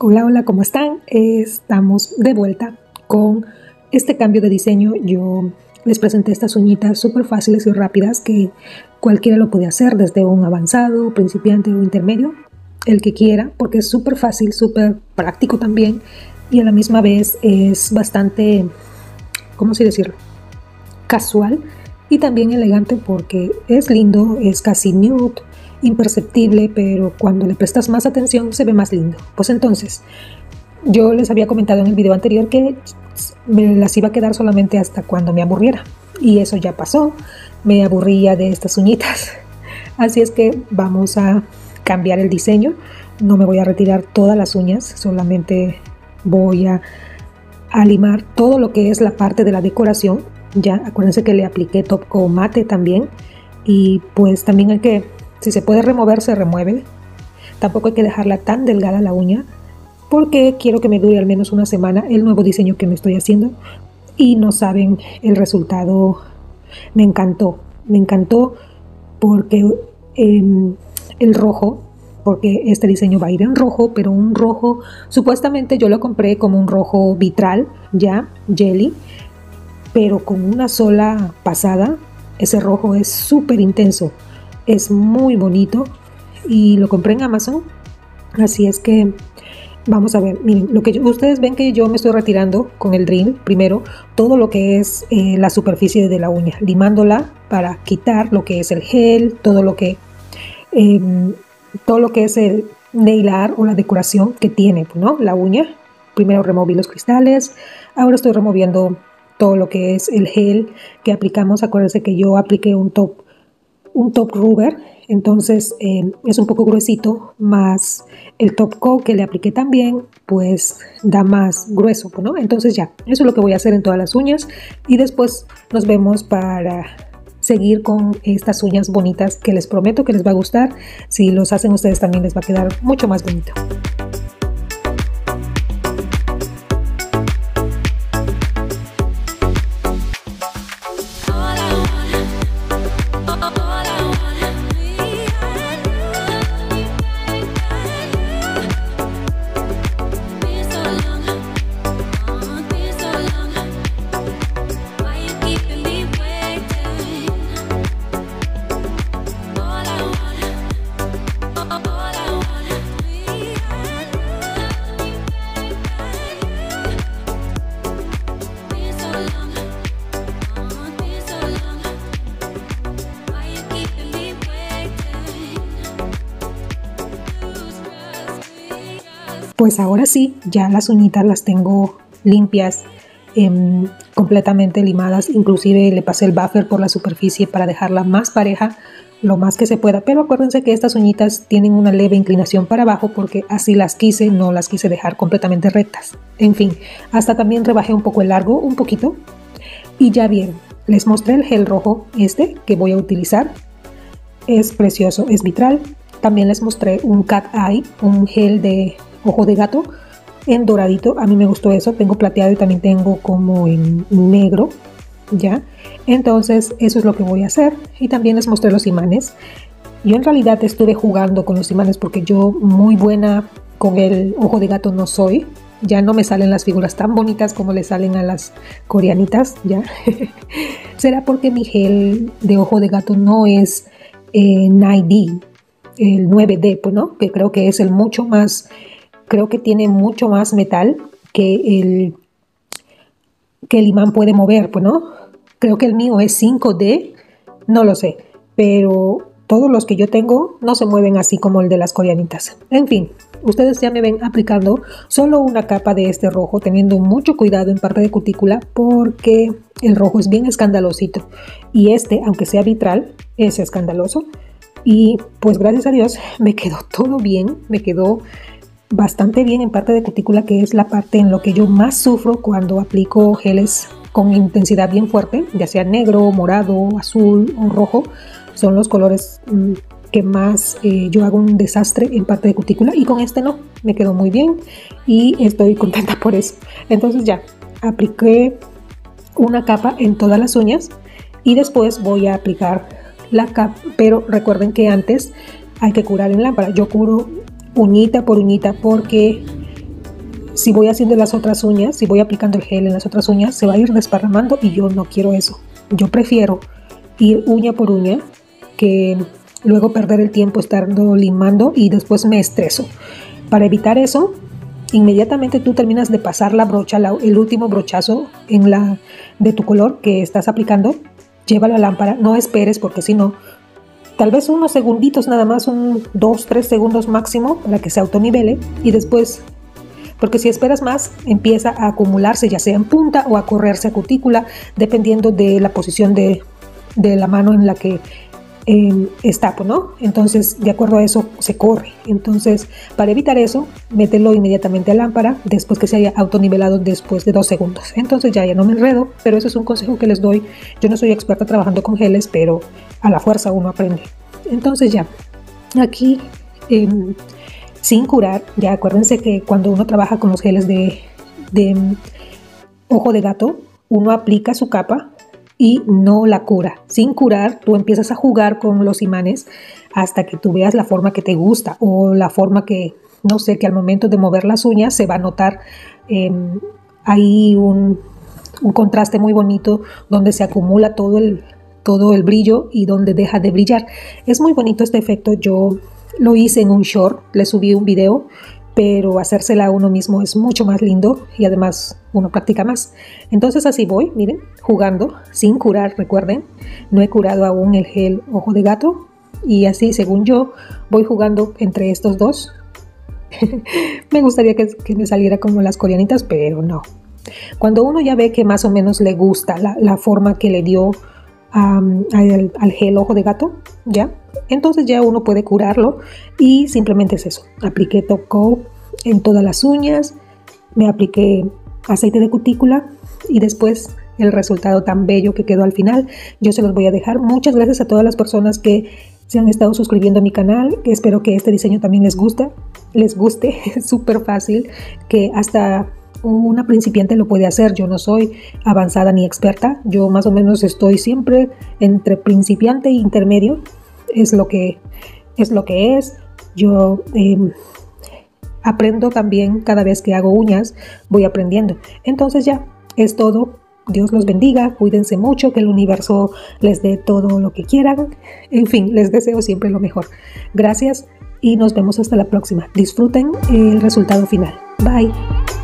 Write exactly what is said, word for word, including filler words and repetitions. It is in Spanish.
Hola, hola, ¿cómo están? Estamos de vuelta con este cambio de diseño. Yo les presenté estas uñitas súper fáciles y rápidas que cualquiera lo puede hacer, desde un avanzado, principiante o intermedio, el que quiera, porque es súper fácil, súper práctico también y a la misma vez es bastante, ¿cómo así decirlo? Casual y también elegante porque es lindo, es casi nude, imperceptible, pero cuando le prestas más atención se ve más lindo. Pues entonces, yo les había comentado en el video anterior que me las iba a quedar solamente hasta cuando me aburriera, y eso ya pasó. Me aburría de estas uñitas, así es que vamos a cambiar el diseño. No me voy a retirar todas las uñas, solamente voy a, a limar todo lo que es la parte de la decoración. Ya acuérdense que le apliqué top coat mate también, y pues también hay que, si se puede remover, se remueve. Tampoco hay que dejarla tan delgada la uña, porque quiero que me dure al menos una semana el nuevo diseño que me estoy haciendo. Y no saben, el resultado me encantó. Me encantó porque eh, el rojo, porque este diseño va a ir en rojo, pero un rojo, supuestamente yo lo compré como un rojo vitral, ya, jelly, pero con una sola pasada, ese rojo es súper intenso. Es muy bonito y lo compré en Amazon, así es que vamos a ver. Miren, lo que yo, ustedes ven que yo me estoy retirando con el drill primero todo lo que es eh, la superficie de la uña, limándola para quitar lo que es el gel, todo lo que eh, todo lo que es el nail art o la decoración que tiene, ¿no?, la uña. Primero removí los cristales, ahora estoy removiendo todo lo que es el gel que aplicamos. Acuérdense que yo apliqué un top un top rubber, entonces eh, es un poco gruesito, más el top coat que le apliqué también, pues da más grueso, ¿no? Entonces ya, eso es lo que voy a hacer en todas las uñas, y después nos vemos para seguir con estas uñas bonitas que les prometo que les va a gustar. Si los hacen ustedes también les va a quedar mucho más bonito. Pues ahora sí, ya las uñitas las tengo limpias, eh, completamente limadas. Inclusive le pasé el buffer por la superficie para dejarla más pareja lo más que se pueda. Pero acuérdense que estas uñitas tienen una leve inclinación para abajo porque así las quise, no las quise dejar completamente rectas. En fin, hasta también rebajé un poco el largo, un poquito. Y ya vieron, les mostré el gel rojo este que voy a utilizar. Es precioso, es vitral. También les mostré un cat eye, un gel de ojo de gato en doradito. A mí me gustó eso. Tengo plateado y también tengo como en negro, ya. Entonces eso es lo que voy a hacer. Y también les mostré los imanes. Yo en realidad estuve jugando con los imanes porque yo muy buena con el ojo de gato no soy. Ya no me salen las figuras tan bonitas como le salen a las coreanitas, ya. Será porque mi gel de ojo de gato no es eh, nueve D, el nueve D, pues no, que creo que es el mucho más. Creo que tiene mucho más metal que el, que el imán puede mover, pues no. Creo que el mío es cinco D, no lo sé, pero todos los que yo tengo no se mueven así como el de las coreanitas. En fin, ustedes ya me ven aplicando solo una capa de este rojo, teniendo mucho cuidado en parte de cutícula porque el rojo es bien escandalosito y este, aunque sea vitral, es escandaloso. Y pues gracias a Dios me quedó todo bien, me quedó bastante bien en parte de cutícula, que es la parte en lo que yo más sufro cuando aplico geles con intensidad bien fuerte, ya sea negro, morado, azul o rojo. Son los colores mmm, que más eh, yo hago un desastre en parte de cutícula, y con este no, me quedó muy bien y estoy contenta por eso. Entonces ya apliqué una capa en todas las uñas y después voy a aplicar la capa, pero recuerden que antes hay que curar en lámpara. Yo curo uñita por uñita porque si voy haciendo las otras uñas, si voy aplicando el gel en las otras uñas, se va a ir desparramando y yo no quiero eso. Yo prefiero ir uña por uña que luego perder el tiempo estando limando y después me estreso. Para evitar eso, inmediatamente tú terminas de pasar la brocha, la, el último brochazo en la, de tu color que estás aplicando, lleva la lámpara, no esperes porque si no, tal vez unos segunditos nada más, un dos, tres segundos máximo para que se autonivele y después, porque si esperas más, empieza a acumularse ya sea en punta o a correrse a cutícula, dependiendo de la posición de, de la mano en la que eh, está, ¿no? Entonces, de acuerdo a eso, se corre. Entonces, para evitar eso, mételo inmediatamente a lámpara después que se haya autonivelado después de dos segundos. Entonces ya, ya no me enredo, pero eso es un consejo que les doy. Yo no soy experta trabajando con geles, pero a la fuerza uno aprende. Entonces ya, aquí... Eh, sin curar, ya acuérdense que cuando uno trabaja con los geles de, de um, ojo de gato, uno aplica su capa y no la cura. Sin curar, tú empiezas a jugar con los imanes hasta que tú veas la forma que te gusta o la forma que, no sé, que al momento de mover las uñas se va a notar eh, ahí un, un contraste muy bonito donde se acumula todo el, todo el brillo y donde deja de brillar. Es muy bonito este efecto. Yo lo hice en un short, le subí un video, pero hacérsela a uno mismo es mucho más lindo y además uno practica más. Entonces así voy, miren, jugando, sin curar, recuerden, no he curado aún el gel ojo de gato y así según yo voy jugando entre estos dos. Me gustaría que, que me saliera como las coreanitas, pero no. Cuando uno ya ve que más o menos le gusta la, la forma que le dio Um, al, al gel ojo de gato, ya, entonces ya uno puede curarlo y simplemente es eso. Apliqué top coat en todas las uñas, me apliqué aceite de cutícula y después el resultado tan bello que quedó al final, yo se los voy a dejar. Muchas gracias a todas las personas que se han estado suscribiendo a mi canal, que espero que este diseño también les guste, les guste, es súper fácil, que hasta una principiante lo puede hacer. Yo no soy avanzada ni experta, yo más o menos estoy siempre entre principiante e intermedio, es lo que es. Lo que es. Yo eh, aprendo también cada vez que hago uñas, voy aprendiendo. Entonces ya, es todo. Dios los bendiga, cuídense mucho, que el universo les dé todo lo que quieran. En fin, les deseo siempre lo mejor. Gracias y nos vemos hasta la próxima. Disfruten el resultado final. Bye.